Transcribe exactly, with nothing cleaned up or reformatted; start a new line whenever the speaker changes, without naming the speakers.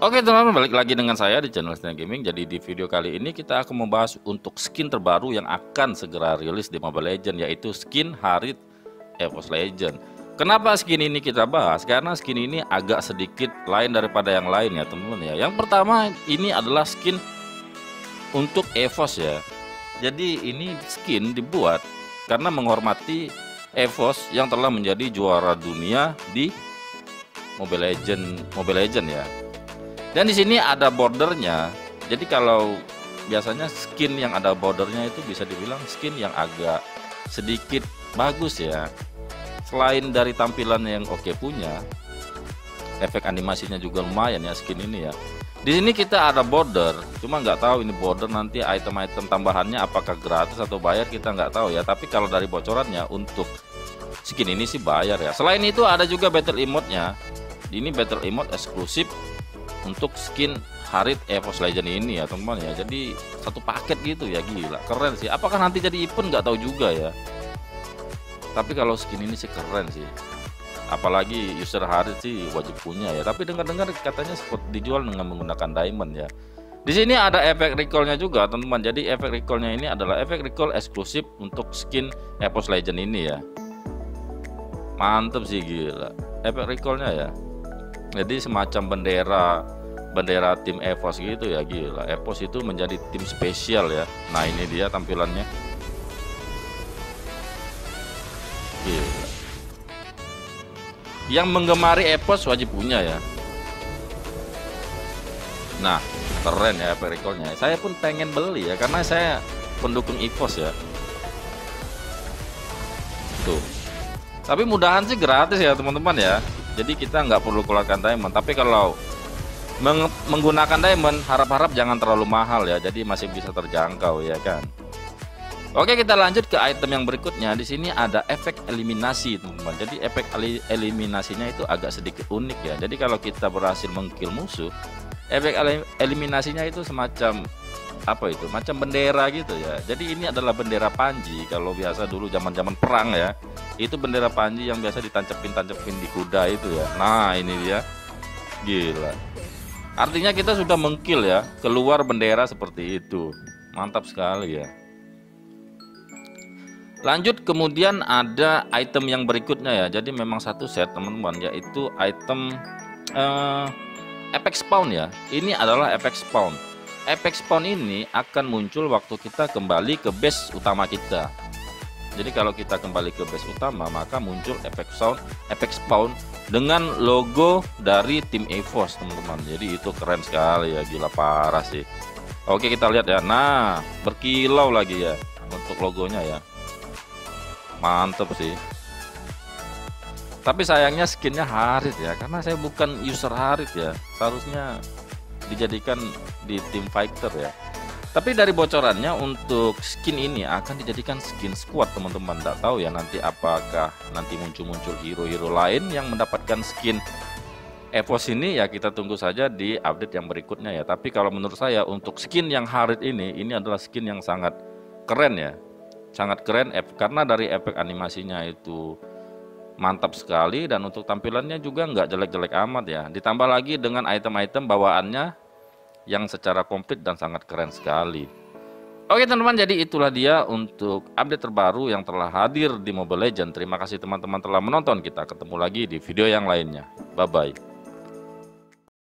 Oke teman-teman, balik lagi dengan saya di channel Stan Gaming. Jadi di video kali ini kita akan membahas untuk skin terbaru yang akan segera rilis di Mobile Legends, yaitu skin Harith EVOS Legend. Kenapa skin ini kita bahas? Karena skin ini agak sedikit lain daripada yang lain ya teman-teman ya. Yang pertama, ini adalah skin untuk EVOS ya. Jadi ini skin dibuat karena menghormati EVOS yang telah menjadi juara dunia di Mobile Legends, Mobile Legends ya. Dan di sini ada bordernya. Jadi kalau biasanya skin yang ada bordernya itu bisa dibilang skin yang agak sedikit bagus ya. Selain dari tampilan yang oke punya, efek animasinya juga lumayan ya skin ini ya. Di sini kita ada border, cuma nggak tahu ini border nanti item-item tambahannya apakah gratis atau bayar, kita nggak tahu ya. Tapi kalau dari bocorannya untuk skin ini sih bayar ya. Selain itu ada juga battle emote-nya. Ini battle emote eksklusif untuk skin Harith EVOS Legend ini ya teman-teman ya. Jadi satu paket gitu ya, gila keren sih. Apakah nanti jadi event nggak tahu juga ya. Tapi kalau skin ini sih keren sih. Apalagi user Harith sih wajib punya ya. Tapi dengar-dengar katanya spot dijual dengan menggunakan diamond ya. Di sini ada efek recallnya juga teman-teman. Jadi efek recallnya ini adalah efek recall eksklusif untuk skin EVOS Legend ini ya. Mantep sih, gila efek recallnya ya. Jadi semacam bendera bendera tim EVOS gitu ya, gila. EVOS itu menjadi tim spesial ya. Nah ini dia tampilannya, gila. Yang menggemari EVOS wajib punya ya. Nah keren ya efek recallnya. Saya pun pengen beli ya karena saya pendukung EVOS ya. Tuh. Tapi mudahan sih gratis ya teman-teman ya. Jadi kita nggak perlu keluarkan diamond. Tapi kalau meng menggunakan diamond, harap-harap jangan terlalu mahal ya. Jadi masih bisa terjangkau ya kan. Oke, kita lanjut ke item yang berikutnya. Di sini ada efek eliminasi teman-teman. Jadi efek eliminasinya itu agak sedikit unik ya. Jadi kalau kita berhasil mengkill musuh, efek eliminasinya itu semacam apa itu? Macam bendera gitu ya. Jadi ini adalah bendera panji. Kalau biasa dulu zaman-zaman perang ya, itu bendera panji yang biasa ditancepin-tancepin di kuda itu ya. Nah ini dia, gila. Artinya kita sudah mengkill ya, keluar bendera seperti itu. Mantap sekali ya. Lanjut, kemudian ada item yang berikutnya ya. Jadi memang satu set teman-teman, yaitu item eh, efek spawn ya. Ini adalah efek spawn. Efek spawn ini akan muncul waktu kita kembali ke base utama kita. Jadi kalau kita kembali ke base utama, maka muncul efek sound, efek spawn dengan logo dari tim EVOS teman-teman. Jadi itu keren sekali ya, gila parah sih. Oke, kita lihat ya. Nah berkilau lagi ya untuk logonya ya. Mantep sih. Tapi sayangnya skinnya Harith ya, karena saya bukan user Harith ya. Seharusnya dijadikan di tim fighter ya. Tapi dari bocorannya untuk skin ini akan dijadikan skin squad teman-teman. Tidak tahu ya nanti apakah nanti muncul-muncul hero-hero lain yang mendapatkan skin EVOS ini ya, kita tunggu saja di update yang berikutnya ya. Tapi kalau menurut saya untuk skin yang Harith ini, ini adalah skin yang sangat keren ya. Sangat keren karena dari efek animasinya itu mantap sekali, dan untuk tampilannya juga nggak jelek-jelek amat ya. Ditambah lagi dengan item-item bawaannya yang secara komplit dan sangat keren sekali. Oke teman-teman, jadi itulah dia untuk update terbaru yang telah hadir di Mobile Legends. Terima kasih teman-teman telah menonton. Kita ketemu lagi di video yang lainnya. Bye bye.